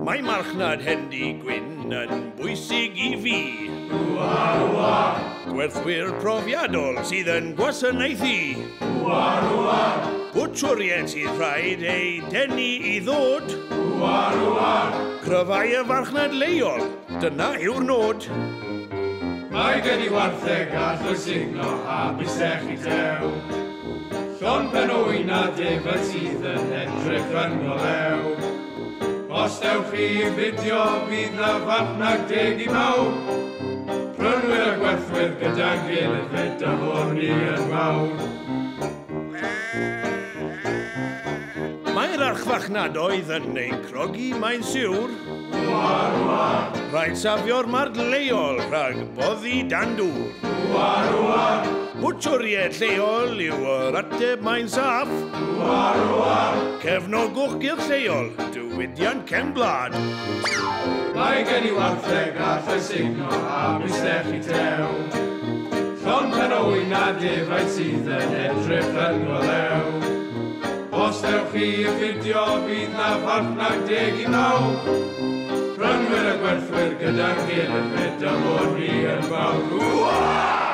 Mae marchnad hendi gwyn yn bwysig I fi. Gwerthwyr profiadol sydd yn gwasanaethu. Bwtsiwriaid sydd rhaid ei denu I ddod. Cryfau y farchnad leol, dyna yw'r nod. Mae gen I wartheg all o'i signo a bysech I tew. Llon penwyn a defod sydd yn edrych yn o lew. Os dewch chi I fideo, bydd na farchnad deg I mawr. Prynwyr a gwerthwyr gyda'n gilydd fyd a fod ni yn mawr. Mae'r archfarchnadoedd yn ein crogi mae'n siwr. Rhaid safio'r marg leol rhag boddi dan dŵr. Bwtsiwriaid lleol yw yr ateb mae'n saff. Cefnogwch gylch lleol, diwydiant cefn blad. Mae gen I wartheg all o'i signo a bysech I tew. Llon penwyn a defaid sydd yn edrych yn o lew. Os dewch chi I fideo, bydd na farchnad deg I mawr. Prynwyr a gwerthwyr gyda'n gilydd fyd a fod ni yn fawr.